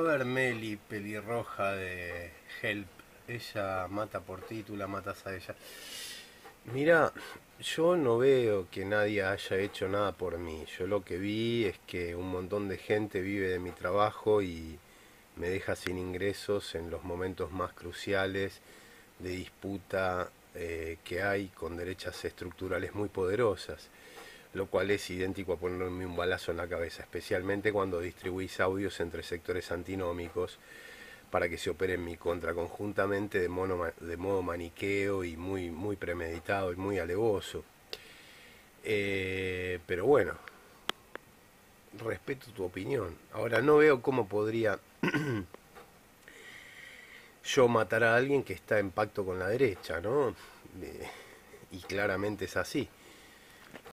ver, Meli, pelirroja de Help. Ella mata por ti, tú la matas a ella. Mira, yo no veo que nadie haya hecho nada por mí. Yo lo que vi es que un montón de gente vive de mi trabajo y me deja sin ingresos en los momentos más cruciales de disputa que hay con derechas estructurales muy poderosas, lo cual es idéntico a ponerme un balazo en la cabeza, especialmente cuando distribuís audios entre sectores antinómicos para que se opere en mi contra conjuntamente de modo maniqueo y muy premeditado y muy alevoso. Pero bueno, respeto tu opinión. Ahora no veo cómo podría yo matar a alguien que está en pacto con la derecha, ¿no? Y claramente es así.